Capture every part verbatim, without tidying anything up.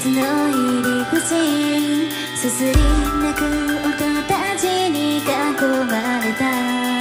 つの入り口、すすり泣く音たちに囲まれた。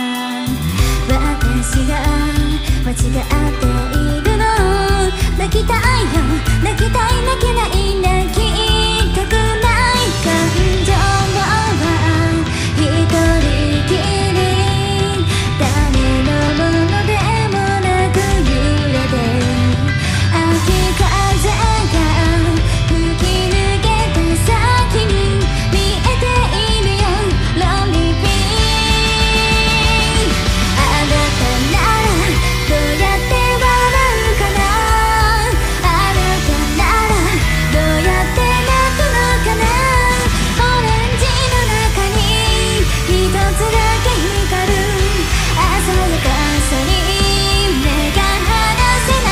私が間違っているの。泣きたいよ、泣きたい、泣けない、泣きたくない感情は一人きり、誰のものでもなく揺れて、秋風が吹き抜けた先に見えているよ Lonely Feet。 あなたならどうやって笑うかな、あなたならどうやって泣くのかな。オレンジの中に一つだけ光る鮮やかさに目が離せない。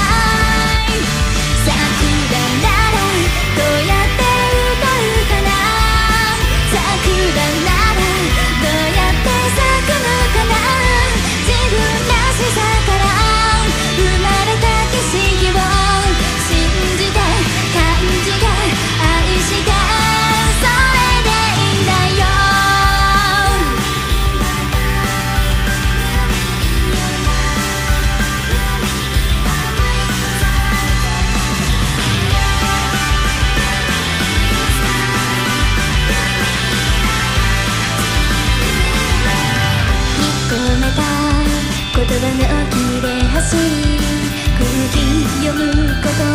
桜ならどうやって歌うかな、桜ならどうやって咲くのかな。自分らしさから生まれた景色を信じて感じて愛して、それでいいんだよ。引っ込めた言葉の切れ端、空気読むこと